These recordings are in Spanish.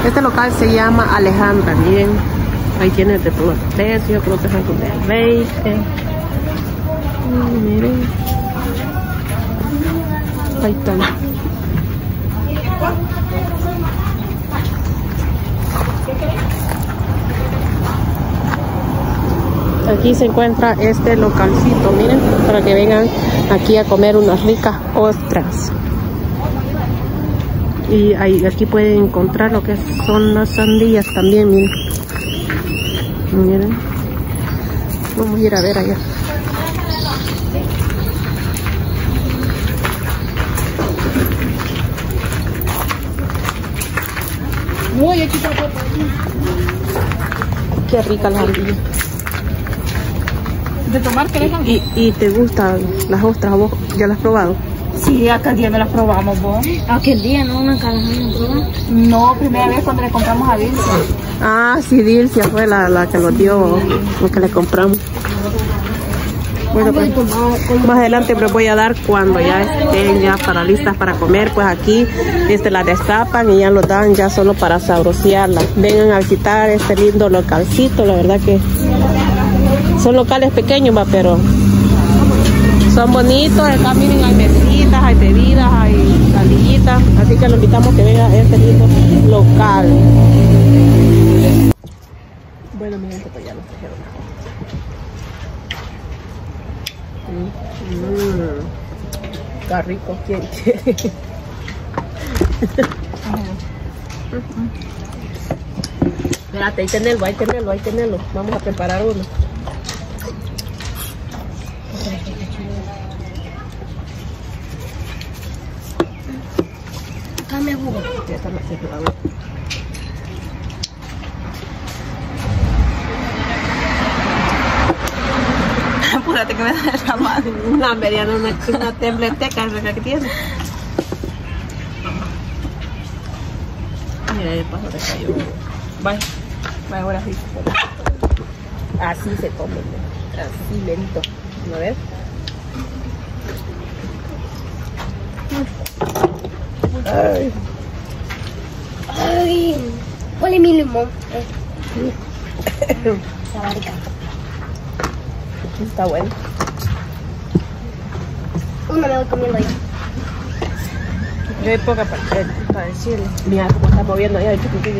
Este local se llama Alejandra, miren. Ahí tiene de todos los precios, creo que son como de 20. Miren. Ahí están. Aquí se encuentra este localcito, miren, para que vengan aquí a comer unas ricas ostras. Y ahí, aquí pueden encontrar lo que son las sandías también, miren. Miren. Vamos a ir a ver allá. Uy, aquí está. Qué rica la sandía. ¿De tomar querés? ¿Y te gustan las ostras? ¿Vos ya las has probado? Sí, aquel día no las probamos, vos. Aquel día no, nunca las habían probado. No, primera vez cuando le compramos a Dilcia. Ah, sí, Dilcia fue la que nos dio, lo que le compramos. Bueno, pues más adelante les voy a dar cuando ya estén ya para listas para comer. Pues aquí las destapan y ya lo dan ya solo para saborearlas. Vengan a visitar este lindo localcito, la verdad que son locales pequeños, pero son bonitos. Acá miren, hay mesitas, hay bebidas, hay sandillitas, así que lo invitamos que vengan a este lindo local. Bueno, mi gente, pues ya nos trajeron. Está rico, ¿quién quiere? Espérate, ahí tenerlo. Vamos a preparar uno. Dame jugo. Ya está más seco, Apúrate que me da la mano. una mediana, una tembleteca es la que tiene. Mira, de paso le cayó. Vaya, ahora sí. Así se come, así lento. A ver. Ay. Ay, huele mi limón. Está rica. Está bueno. Una me voy comiendo yo. Yo hay poca para decirle. Mira cómo está moviendo allá el chiquitín.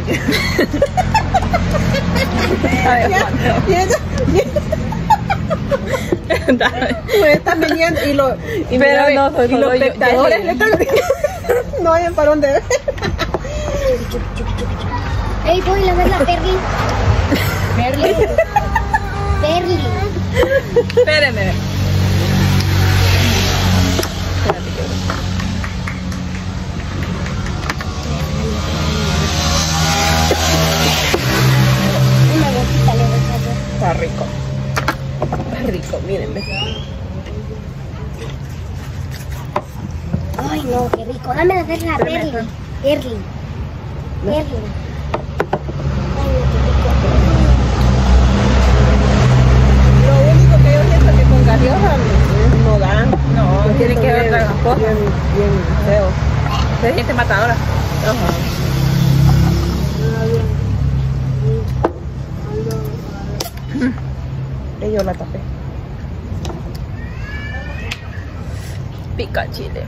Me están viniendo y los espectadores le están no hay para dónde ver. Ey, voy a ver la Perli. Perli. Espérenme. Una gotita le voy a hacer. Está rico. Está rico, miren. Ay, no, qué rico. Dame la Perli. Perli. Ay, Lo único que yo siento que con gaseosa no dan. No, tiene que ver otra cosa. Bien feo. Se siente matadora. Ajá. Y yo la tapé. Pica el chile.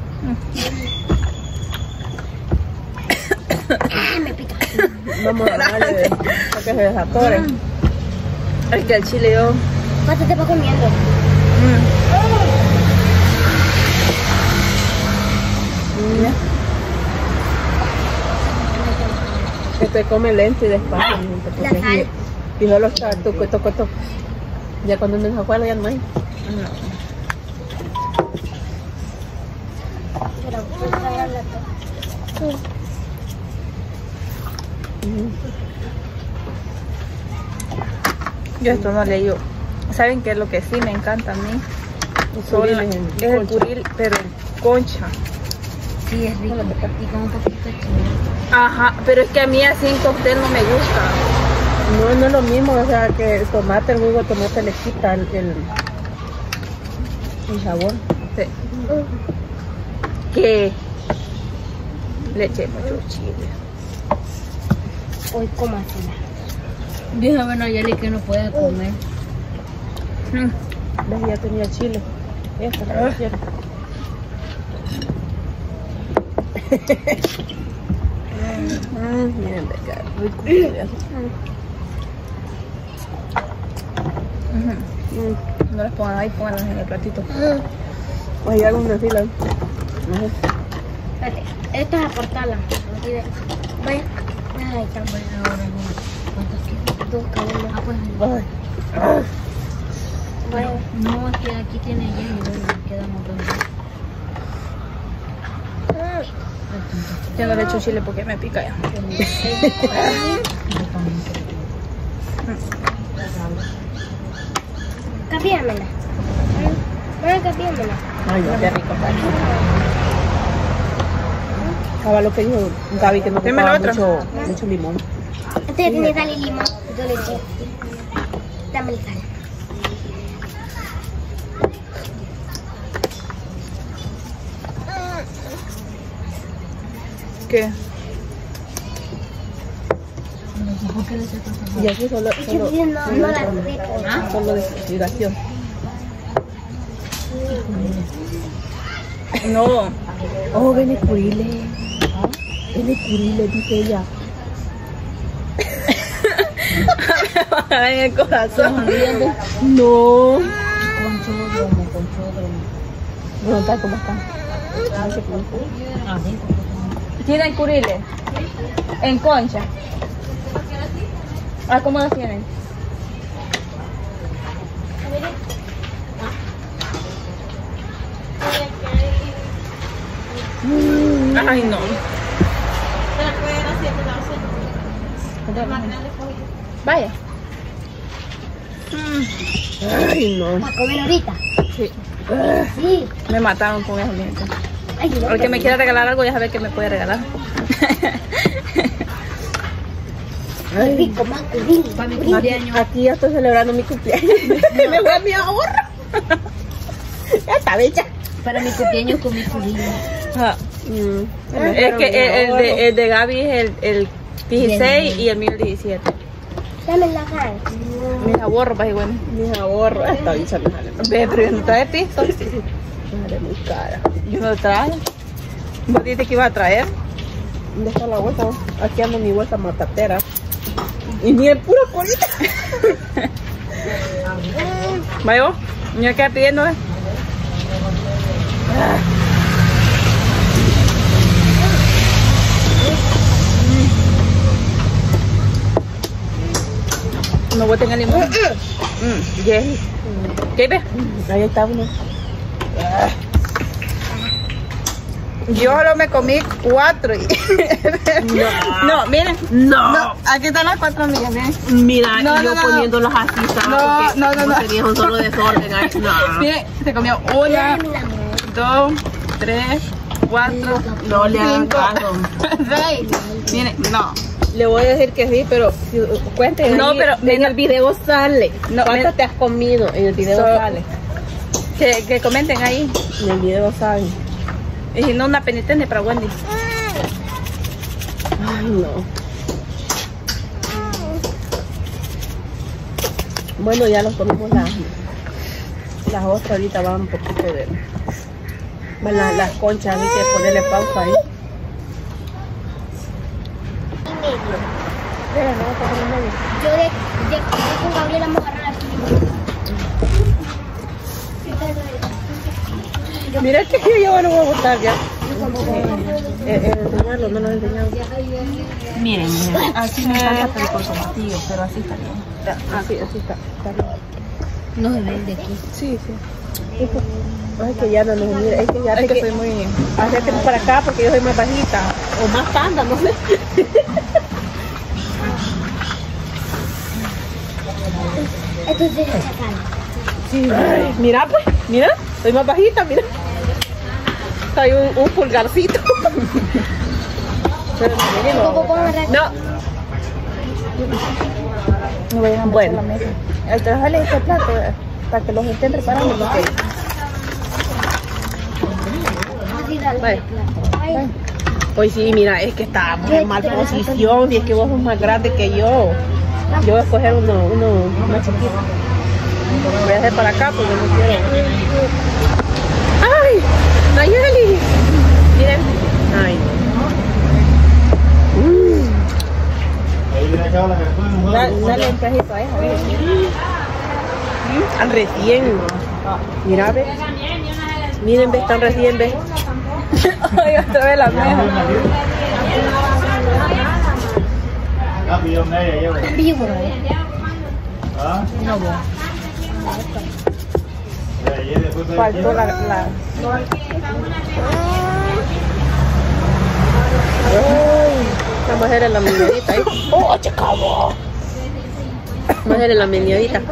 me pica. Vamos a darle para que se desatore. Es que el chile yo... ¿Cuánto te va comiendo? Que te come lento y despacio. La sal. Y solo está toco. Ya cuando me acuerdo ya no hay. Pero voy a traer la torta. Yo esto no le digo. ¿Saben qué es lo que sí me encanta a mí? Es el curil, pero en concha. Sí, es rico. Y con un poquito de chile. Ajá, pero es que a mí así en cóctel no me gusta. No es lo mismo, o sea, que el tomate, el jugo de tomate le quita el sabor. Sí. Que le eché mucho chile. Hoy cómasela. Dijo, bueno, Yeli que no puede comer. ¿Ves? Ya tenía chile. Esta la quiero. Miren, qué rico. No las pongan ahí, pónganlas en el platito. Oye, hago una fila. Espérate, esta es apartarla. Vaya. Ay, tan buena ahora. ¿Cuántos quedan? 2 cada uno. Ah, pues. Ay. Vaya. No, es que aquí tiene hielo y quedamos dos. Yo no le echo chile porque me pica ya. Capíamela. Bueno, capíamela. Ay, no, qué rico. Acaba lo que dijo Gaby, que no Deme ocupaba la otra. mucho limón. Este tiene sal y limón. Yo le eché. Dame el sal. ¿Qué? Y aquí solo Es que no la rico. solo deshidratación. No. Oh, ven curile. Ven curile, dice ella. Me bajará en el corazón. No. Conchodromo. Bueno, tal como está. ¿Tienen curiles? En concha. Ah, ¿cómo las tienen? Ay, no. Vaya. Ay, no. ¿Va a comer ahorita? Sí. Sí. Me mataron con eso, miren. Ay, no. El que me quiera regalar algo ya sabe que me puede regalar. Qué rico, más curil. Para mi cumpleaños. Aquí ya estoy celebrando mi cumpleaños. Me voy a mi ahorro. Ya está bella. Para mi cumpleaños con mi cumpleaños. Ah, es que el de Gaby es el 16 y el mío el 17. Dame la sal. Mis ahorros, para igual. Mis ahorros. Esta bicha me sale. Ve, pero yo no trae pisto. Me sale muy cara. Yo no traje. ¿Vos dijiste que iba a traer? ¿Dónde está la bolsa? Aquí ando mi bolsa matatera. Y ni el puro colita. Vaya vos. Yo quedé pidiendo, ¿eh? No boten el limón. Yes. ¿Qué ves? Ahí está uno. Yo solo me comí 4 y... No, miren. No. Aquí están las 4 mías, miren. Mira, No, y yo no, no. poniéndolos así, ¿sabes? No, Porque no, como no. tenía un solo desorden. Ay, no. Miren, se comió 1, 2, 3, 4, No le hagan 5, caso. 6. Miren, no. Le voy a decir que sí, pero cuenten. No, ahí, pero en el video sale. No, ¿Cuántas te has comido? En el video sale. Que comenten ahí. En el video sale. Y si no, una penitente para Wendy. Ay, no. Bueno, ya nos ponemos las otras. Ahorita van un poquito de... Bueno, las conchas, hay que ponerle pausa ahí. Yo con Gabriela vamos a agarrar así. Mira que yo no voy a botar ya. Enseñarlo, no nos enseñamos. Miren, Así me encanta el tomatillo, pero así está bien. Así está bien. no se vende aquí. Sí, sí. Ay, que ya no nos mira. Es que ya Es que soy muy... acérquate para acá porque yo soy más bajita. O más panda, no sé. Esto es de sacar. Sí. Ay, mira pues, mira. Soy más bajita, mira. Hay un pulgarcito. Pero miren, ¿Cómo puedo agarrar? no. No vayan a mover Bueno. la mesa. Trajale este plato para que los estén preparando. Porque... Así dale. Vale. Ay, Pues sí, mira, es que estábamos en mal posición y es que vos sos más grande que yo. Yo voy a escoger uno más chiquito. Voy a hacer para acá porque no quiero. ¡Ay! ¡Nayeli! Miren. ¡Ay! Dale un pedacito a esa. Están recién. Mira, ve. Miren, ve, están recién, ve. Ay, otra vez la mesa. Vivo. No voy. Faltó la... Vamos a hacer la meneadita, ¿eh? ¡Oh, chacabo! Vamos a hacer la meneadita.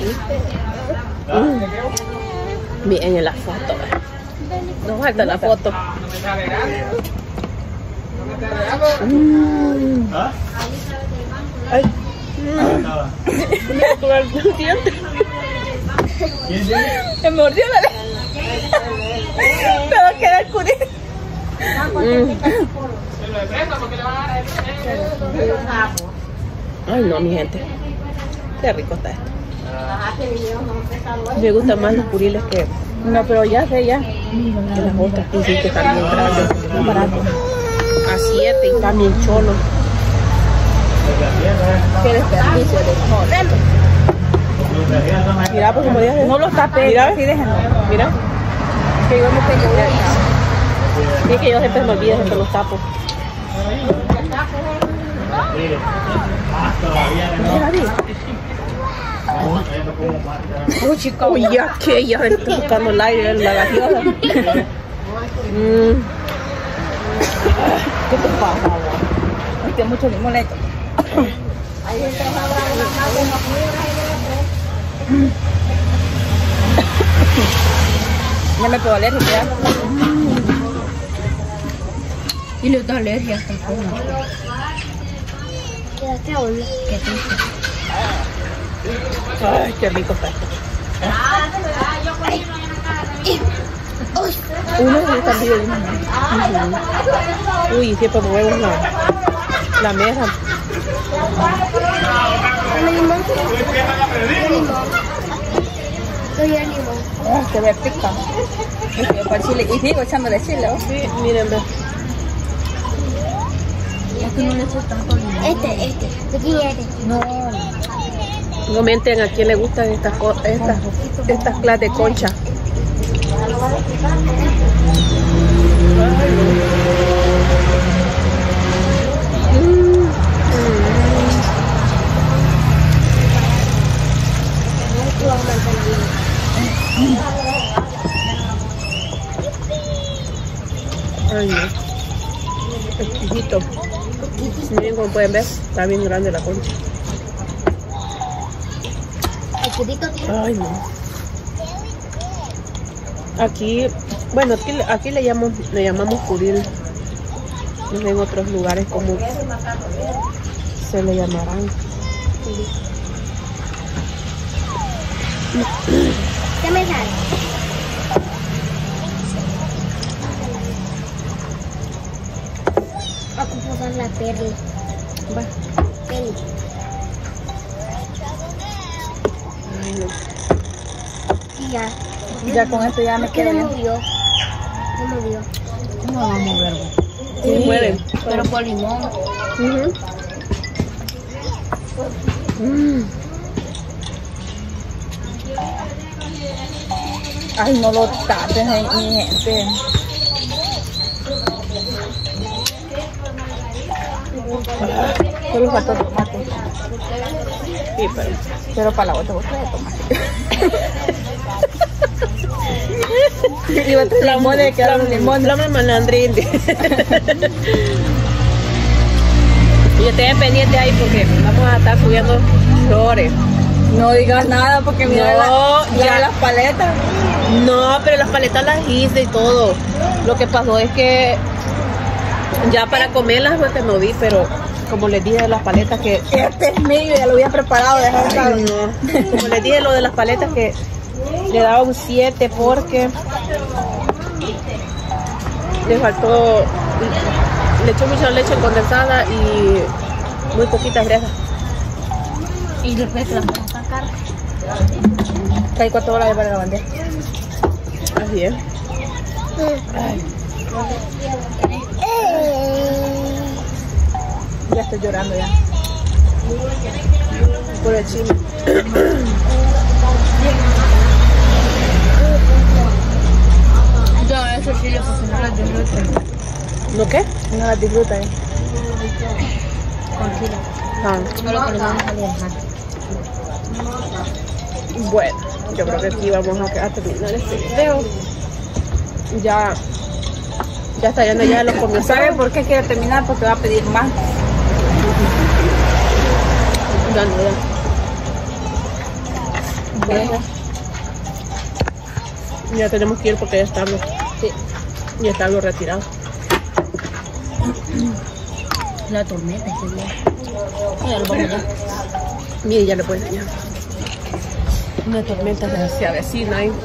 Miren en la foto. Nos falta la foto. Ay. Me mordió la lengua. Me va a quedar curioso. Ay, no, mi gente. Qué rico está esto. Me gustan más los curiles que No, pero ya sé, ya. las otras. Y sí, que están bien grandes. Son baratos. A 7 y están bien cholos. Qué desperdicio de modelo. Mira, pues como dije. No los tapé, Mira. así déjenlo. Mira. Que yo no tengo idea. Sí, es que yo siempre me olvido, siempre los tapo. Uy, chico. Uy, ya que ya estoy buscando el aire, la gaseosa. ¿Qué te pasa, vos? Este mucho limoneto. Ya me pegó alergia, ya. Y le da alergia hasta el fondo. Quédate a oír. Qué triste. Ay, qué rico está esto. Uno sí está bien. Uy, siempre movemos la mesa. Dame limón. Dame limón. Doy el limón. Se ve pica. Para chile. Y sigo echándole chile, ¿no? Sí, miren, ve. Es que no le echo tanto limón. Este. ¿De quién eres? No. Comenten a quién le gustan estas clases de concha. Ay, no. Exquisito. Miren como pueden ver, está bien grande la concha. Ay, no. Aquí, bueno, aquí le llamamos curil. No sé en otros lugares como se le llamarán. ¿Qué me sale? Ocupo usar la perla. Va. Perla. Ay, no. Y ya. Ya con esto ya me Es que quedo le bien. movió. Le movió. No va a mover. Sí, mueven. Pero con limón. Ujú. Ay, no lo tapes, mi gente. Solo faltó tomate. Sí, Pero para la otra boca de tomate. Y otro limón de que era un limón. La malandrín. Y estén pendientes ahí porque vamos a estar subiendo flores. No digas nada porque mira No, ya. las paletas. No, pero las paletas las hice y todo. Lo que pasó es que ya para comerlas pues que no vi, pero como les dije de las paletas que... Este es mío, ya lo había preparado. Ay, no. Como les dije lo de las paletas que le daba un 7 porque le faltó Le eché mucha leche condensada y muy poquitas fresas. Y después las vamos a sacar. ¿Hay 4 horas para la bandeja? Así es. Ay. Ya estoy llorando ya. Por el chile. Yo eso sí lo porque no las disfruto. ¿No qué? No las disfruta, Con chile. Ah, Solo que lo vamos a dejar. bueno, yo creo que aquí vamos a terminar este video. Ya está yendo ya los comienzos. ¿Sabe por qué quiere terminar? Porque va a pedir más. Ya no, ya. Bueno, Ya tenemos que ir porque ya estamos. sí. Ya estamos retirados. La tormenta este día. Ya lo vamos ya. Mire, ya le puedo enseñar. Una tormenta se avecina ahí.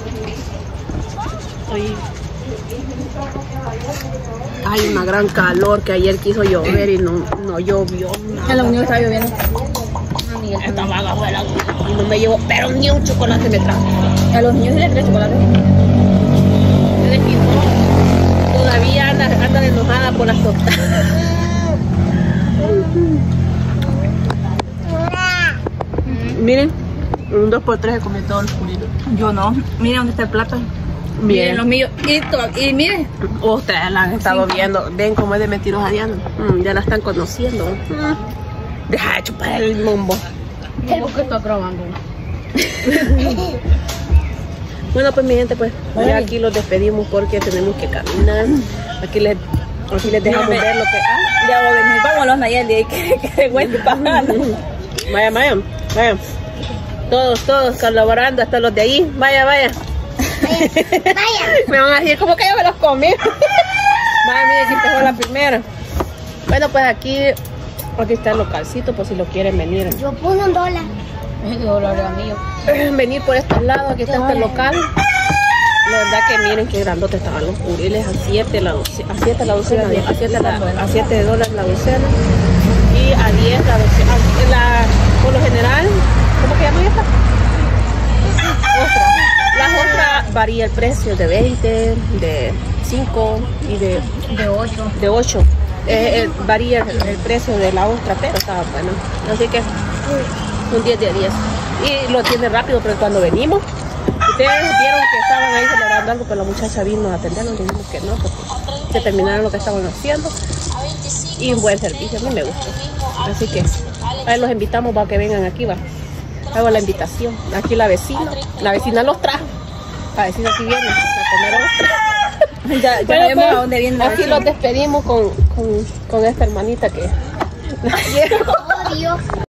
Hay una gran calor que ayer quiso llover y no llovió. En la unión está lloviendo. Estaba abajo de la luna y no me llevó, pero ni un chocolate me trajo. A los niños sí les trae chocolate. Se desquitó. Todavía anda enojada por las tortas. Miren, un 2x3 se comió todos los culitos. Yo no. Miren dónde está el plato. Miren los míos. Y miren. Ustedes la han estado viendo. Ven cómo es de mentirosa Diana. Ya la están conociendo. Deja de chupar el mombo. ¿Cómo que está grabando? Bueno, pues mi gente, pues ya aquí los despedimos porque tenemos que caminar. Aquí les dejamos ver lo que... Ya voy a venir. Vámonos, Nayeli. Que huepa. Vayan. Todos colaborando, hasta los de ahí. Vaya. Me van a decir, ¿cómo que yo me los comí? Vaya, miren, aquí tengo la primera. Bueno, pues aquí está el localcito, por si lo quieren venir. Yo puse $1. Es que $1 era mío. Venir por estos lados, aquí está este local. La verdad que miren qué grandote estaban los curiles, a 7 la docena, a $7 la docena, a $7 la docena y a 10 la docena. Por lo general, ¿cómo que llaman esta? Ostras. Las ostras varía el precio de 20, de 5 y de 8. de 8. Varía el precio de la ostra, pero estaba bueno. Así que un 10 de 10. Y lo atiende rápido, pero cuando venimos, ustedes vieron que estaban ahí celebrando algo, pero la muchacha vino a atendernos, dijimos que no, porque se terminaron lo que estaban haciendo. Y un buen servicio, a mí me gusta. Así que ahí los invitamos para que vengan aquí, va. Hago la invitación. Aquí la vecina los trajo. La vecina aquí viene a comer ostra. Ya Bueno, vemos pues, a dónde viene la aquí vecina. los despedimos con esta hermanita que... Odio.